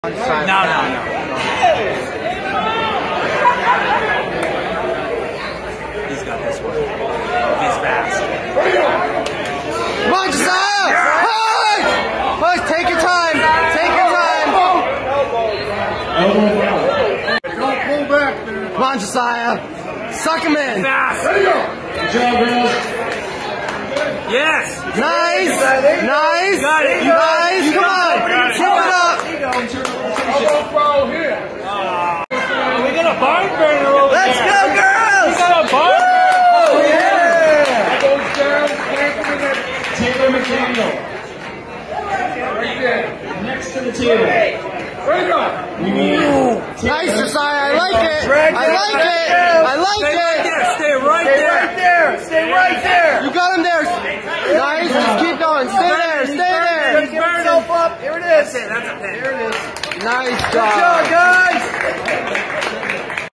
No. He's got this one. He's fast. Come on, Josiah! Push! Take your time! Take your time! Don't pull back, man. Come on, Josiah! Suck him in! Fast! There you go! Good job, girls. Yes! Nice! Nice! Got it! Nice! Come on! Keep it up! Elbow throw here. We got a barn burner over Let's there. go, girls! We got a barn burner. Oh, yeah! Elbows down, plant them in that. Taylor McDaniel. Right there. Next to the table. There you go. Nice, Josiah! I like it! I like it! I like Stay right it! there. Stay right there. Stay right there! You got him there! Nice! Just keep going! Stay there! Stay there! He's burning. Up! Here it is! That's a pin. Nice job!